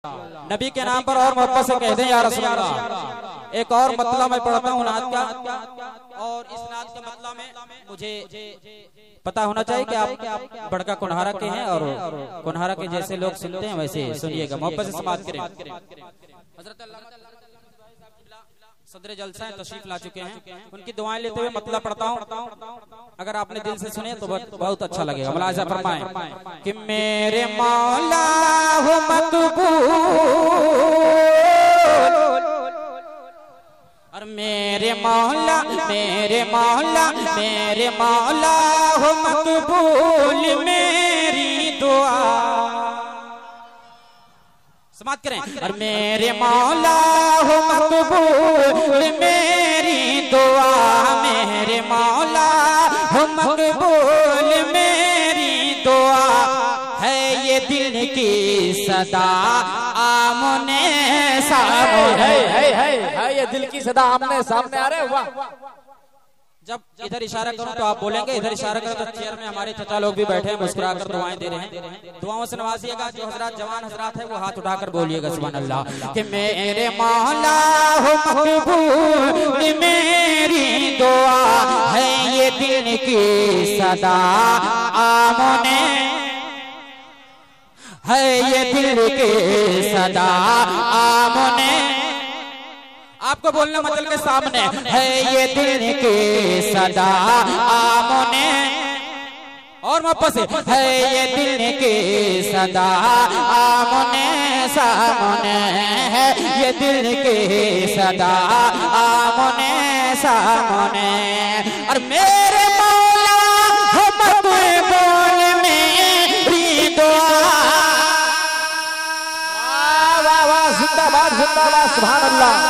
नबी के नाम पर और मोहब्बत से कह दें या रसूल अल्लाह। एक और मतलब मैं पढ़ता हूँ नात का, और इस नात के मतलब में मुझे पता होना चाहिए कि आप बड़का कुन्हारा के हैं और कुन्हारा के जैसे लोग सुनते हैं वैसे सुनिएगा, मोहब्बत से समाप्त करें। हज़रत सदर जलसा है, तशरीफ ला चुके हैं, उनकी दुआएं लेते हुए मतलब पढ़ता हूँ। अगर आपने दिल से सुने तो बहुत अच्छा लगेगा। मुलाज़ा फरमाएं कि मेरे मौला हो मकबूल, और मेरे मौला हो मकबूल मेरी दुआ, समाप्त करें। और मेरे मौला हो मकबूल मेरी दुआ, मेरे मौला हो मकबूल मेरी दुआ, है ये दिल की सदा आमने सामने, है ये दिल की सदा आमने सामने आ रहे। वाह, जब इधर इशारा करूं तो आप बोलेंगे, इधर इशारा करें तो चेयर में हमारे चचा लोग भी बैठे हैं, मुस्कुरा कर दुआएं दे रहे हैं। दुआओं से नवाजिएगा। जो हजरात जवान हजरात है वो हाथ उठाकर बोलिएगा सुभान अल्लाह कि मेरे मौला हो मकबूल मेरी दुआ, है ये दिल की सदा आमने, है ये दिल की सदा आमने, आपको बोलना मतलब के सामने, है ये दिल के सदा आमने, और वापस है ये दिल के सदा आमने सामने, है ये दिल के सदा आमने सामने। और मेरे मौला हो मकबूल मेरी दुआ, वाह वाह, जिंदाबाद जिंदाबाद, सुभान अल्लाह।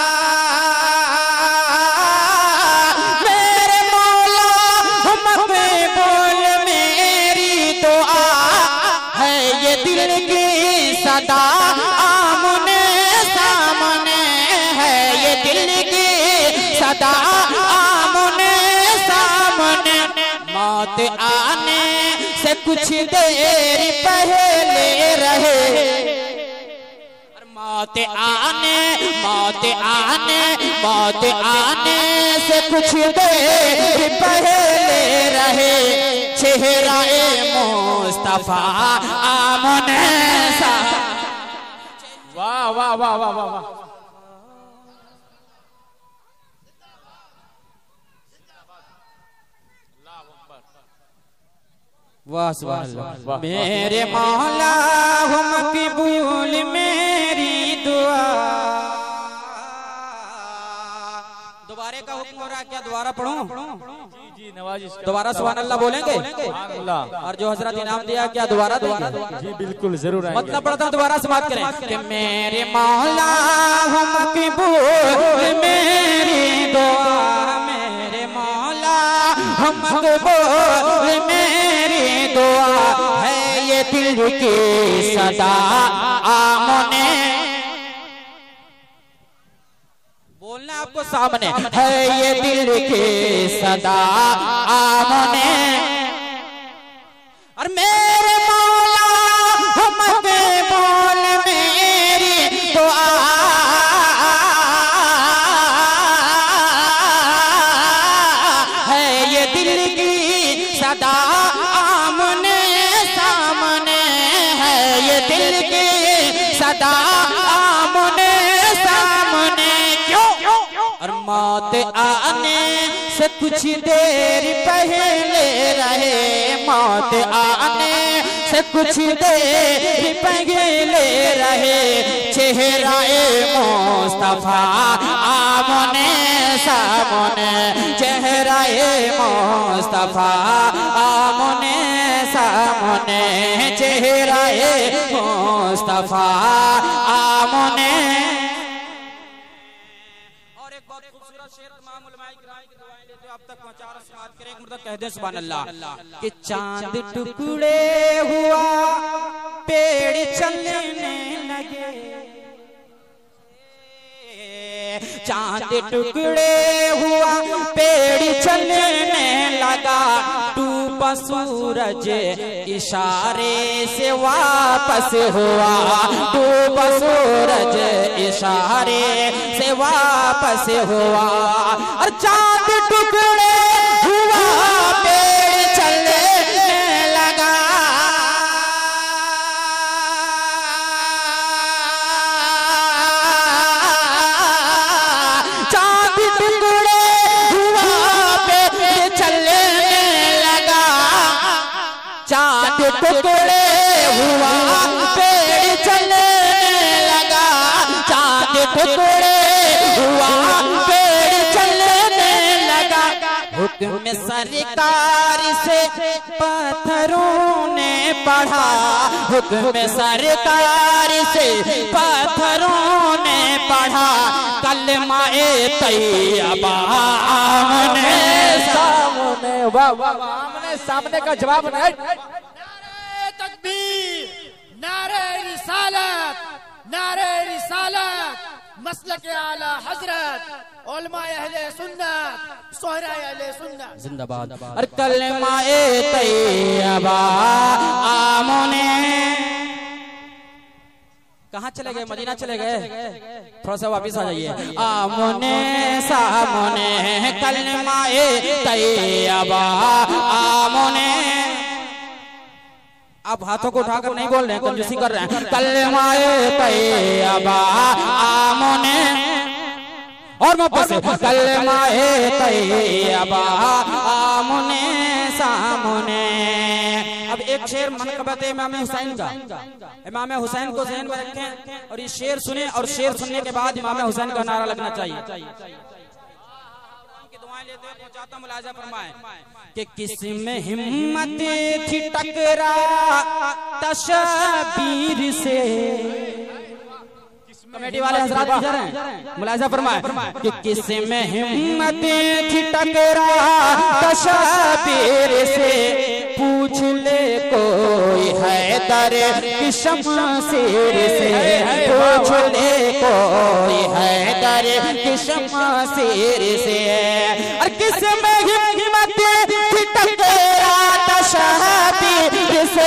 सदा आमने सामने, है ये दिल की सदा आमने सामने, मौत आने से कुछ देर पहले रहे, मौत आने से कुछ देर पहले रहे, चेहरा-ए मुस्तफा आमने सा। वाह वाह वाह वाह वाह वाह, वाह सुभान अल्लाह। मेरे मौला हो मकबूल मेरी दुआ, दोबारे का हुक्म हो रहा है क्या? दोबारा पढ़ूं? जी नवाजिश, दोबारा सुभान अल्लाह बोलेंगे? और जो हजरत इनाम दिया क्या दोबारा देंगे? जी बिल्कुल जरूर। मतलब पढ़ता हूँ, दोबारा समाप्त करें कि मेरे मौला हो मकबूल मेरी दुआ, मेरे मौला हो मकबूल मेरी दुआ, है ये दिल की सदा आमने, बोलना आपको सामने, है ये दिल की सदा आमने। और मेरे मौला हो मकबूल मेरी दुआ, है ये दिल की सदा आमने सामने, है ये दिल की सदा आमने सामने। क्यों? और मौत आने से कुछ देर पहले रहे, मौत आने से कुछ देर पहले रहे, चेहरा-ए मुस्तफा आमने सामने, चेहरा-ए मुस्तफा आमने सामने, चेहरा-ए मुस्तफा आमने। आप तक पहुंचा रहा, समाप्त करें, मतलब कह दें सुभान अल्लाह कि चांद टुकड़े हुआ पेड़ चलने लगे, चांद टुकड़े हुआ पेड़ चलने लगा, डूबा सूरज इशारे से वापस हुआ, डूबा सूरज इशारे से वापस हुआ। और चांद टुकड़े हुआ पेड़ चलने लगा, चांद टुकड़े हुआ पेड़ चलने लगा, चांद टुकड़े हुआ पेड़ चलने लगा, चांद टुकड़े हुआ पेड़ चलने लगा। हुक्म सरकार से पत्थरों ने पढ़ा, हुक्म सरकार से पत्थरों ने पढ़ा, कलमा-ए तैयबा आमने सामने, आमने सामने का जवाब नहीं। नारे तकबीर, नारे रिसालत, नारे रिसालत, मसलक आला हजरत, उलमाए अहले सुन्नत, सोहराए अहले सुन्नत जिंदाबाद। और कलमा-ए तैयबा आमने, कहाँ चले गए? मदीना चले गए? थोड़ा सा वापिस आ जाइए। आमने सामने कलमा-ए तैयबा आमने, आप हाथों को उठाकर नहीं बोल रहे हैं, कंजूसी कर रहे हैं। कलमा-ए तैयबा आमने और वापस कलमा-ए तैयबा आमने सामने। अब एक शेर मनक़बत इमाम हुसैन का, इमाम हुसैन को ज़हन में रखें और ये शेर सुने, और शेर सुनने के बाद इमाम हुसैन का नारा लगना चाहिए। पहुंचाता मुलाजा फरमाए कि किसमें हिम्मत थी टकरा तशबीर से। कमेटी वाले हजरात इधर हैं, मुलाजा फरमाए कि किसमें हिम्मत थी टकरा तशबीर से, पूछ ले कोई हैदर की शमशीर से, पूछ ले कोई हैदर की शमशीर से। और किसमें हिम्मत थी टकरा तशबीर से,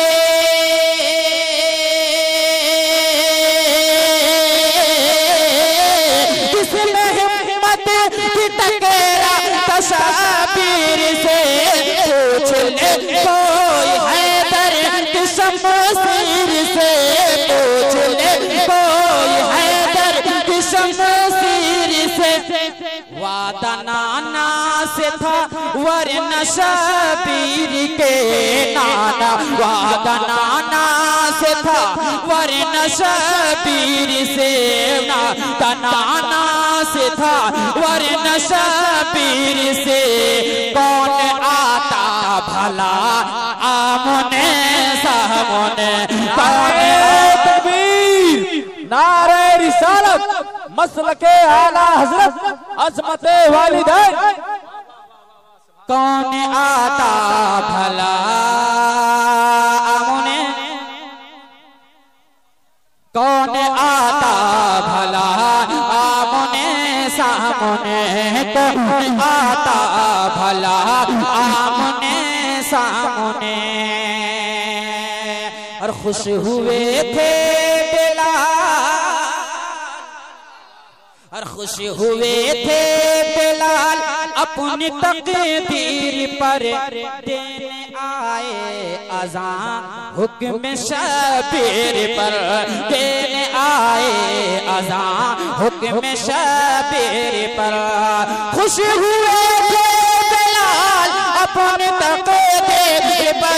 किसमें हिम्मत थी टकरा तशबीर से, पूछ ले कोई हैदर की शमशीर से, पूछ ले कोई हैदर की शमशीर से। वादा नाना से था वरना शबीर के नाना, वादा नाना से था वरना शबीर से, नाना से था वरना शबीर से। कौन आता भला आमने सामने, तकबीर, नारे रिसालत, मसलके आला हजरत, अजमते वालिदैन। कौन आता भला आमने, कौन आता भला आमने सामने, कौन आता भला आमने सामने। और खुश हुए थे बिलाल, और खुश हुए थे बिलाल अपनी तकदीर पर, देने आए अज़ान हुक्म शबीर पर, देने आए अज़ान हुक्म शबीर पर। खुश हुए थे बिलाल अपनी तकदीर पर,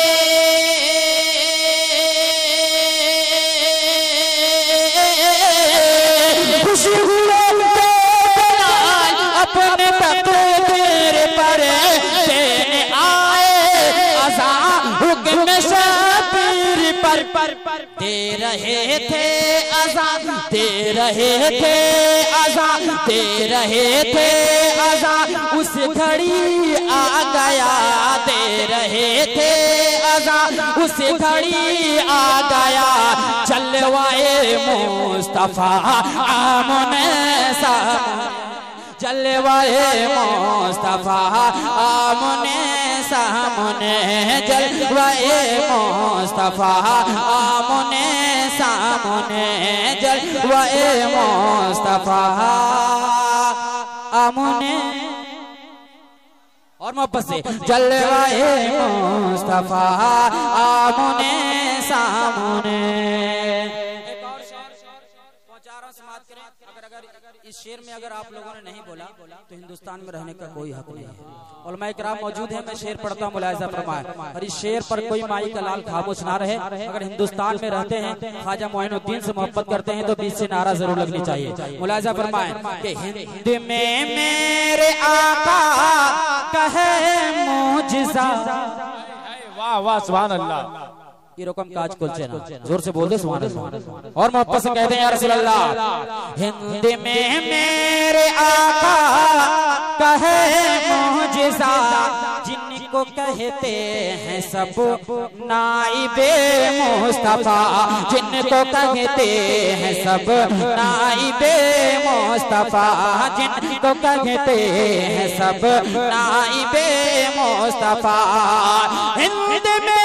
खुश हुए थे बिलाल अपने तकदीर पर, देने आए अज़ान हुक्म शबीर पर। दे रहे थे अज़ान, दे रहे थे अज़ान, दे रहे थे अज़ान, उस घड़ी आ गया, दे रहे थे अज़ा उस घड़ी आ गया जलवाए मुस्तफा आमने सामने जलवाए मुस्तफा आमने सामने जलवाए मुस्तफा आमने सामने जलवाए मुस्तफा आमने और मोहब्बत से जलवाए मुस्तफा आमने सामने। एक और शेर पहुंचा रहा हूं, समाप्त करें। अगर इस शेर में अगर आप लोगों ने नहीं बोला तो हिंदुस्तान में रहने का कोई हक नहीं है। उलमा इकराम मौजूद है, मैं शेर पढ़ता हूँ, मुलाहिजा फरमाए। और इस शेर पर कोई माई का लाल खामोश ना रहे। अगर हिंदुस्तान में रहते हैं, ख्वाजा मोइनुद्दीन से मोहब्बत करते हैं तो बीच से नारा जरूर लगनी चाहिए। मुलाहिजा फरमाए कि हिंद में मेरे आका कहे मुझसा। वाह वाह सुभान अल्लाह। ये रकम काज कुलचे ना, जोर से बोल दे सुभान अल्लाह और मोहब्बत से कहते हैं या रसूल अल्लाह। हिंद में मेरे आका कहे मुझसा जिनको कहते हैं सब नाइबे मुस्तफा, जिनको कहते हैं सब नाइबे मुस्तफा, जिनको कहते हैं सब नाइबे मुस्तफा। हिंद में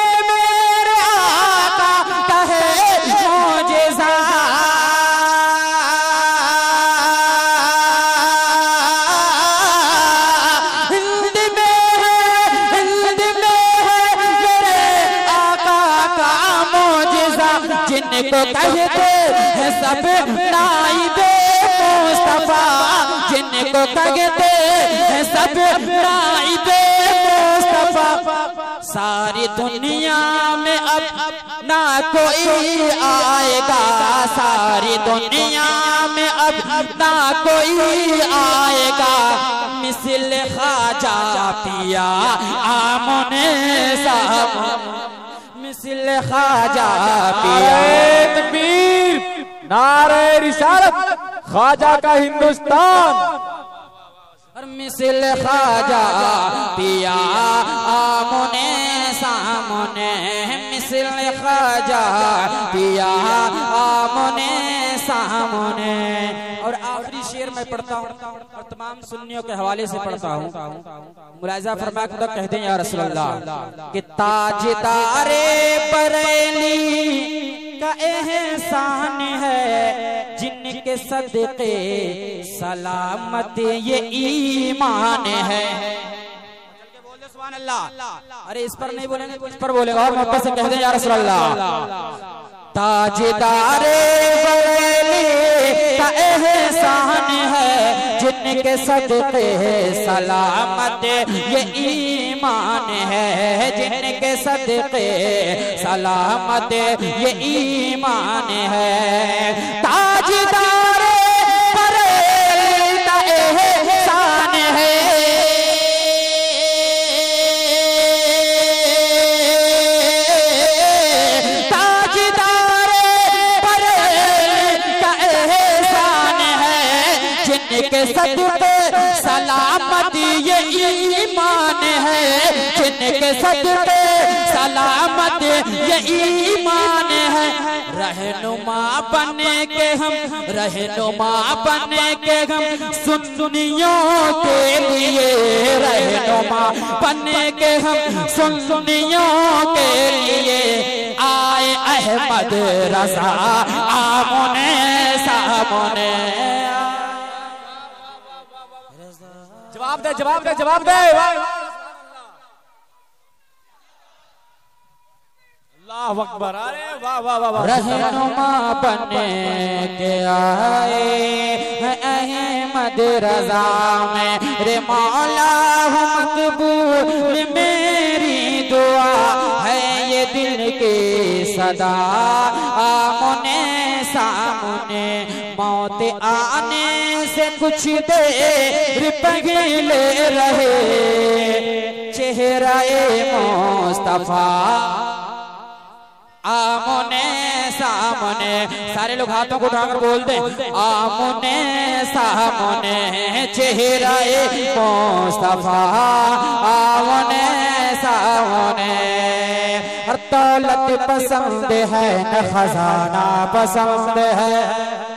जिनको कहते हैं सब नाइबे मुस्तफा, जिनको कहते हैं सब नाइबे मुस्तफा। सारी दुनिया में अब ना कोई आएगा, सारी दुनिया में अब ना कोई आएगा मिसल ख्वाजा पिया आमने सामने, मिसल ख्वाजा पिया। तकबीर, नारे रिसालत, ख्वाजा का हिंदुस्तान। और मिसल ख्वाजा पिया आमने सामने, मिसल ख्वाजा पिया आमने सामने। और आखिरी शेर मैं पढ़ता हूँ और तमाम सुन्नियों के हवाले से पढ़ता हूँ। मुलाहिजा फरमा के कहते हैं या रसूल अल्लाह कि ताजदारे बरेली का एहसान है जिनके सदके सलामत ये ईमान है। सुभान अल्लाह। अरे इस पर नहीं बोलेंगे, इस पर बोलेगा और मोहब्बत से कहते हैं या रसूल अल्लाह। ताजदारे बरेली का एहसान है जिनके सदके सलामत ये ईमान है, जिनके सदके सलामत ये ईमान है। ताजदारे बरेली का एहसान है, जिनके सदके सलामत ये ईमान है, जिनके सदके सलामत ये ईमान है। रहनुमा बने के हम, रहनुमा बने के हम सुन्नियों के लिए, रहनुमा बने के हम सुन्नियों के लिए आए अहमद रज़ा आमने सामने। जवाब दे, जवाब दे, जवाब दे। अल्लाह अकबर। अरे वाह वाह वाह। रहनुमा बने के आए हैं अहमद रज़ा मेरे मौला, मकबूल मेरी दुआ है ये दिल की सदा आमने सामने। मौत आने से कुछ देर पहले रहे चेहरा-ए मुस्तफा आमने सामने। सारे लोग हाथों को उठाकर बोल दे आमने सामने चेहरा-ए मुस्तफा आमने सामने। वालों ने। दौलत पसंद है न खजाना पसंद है,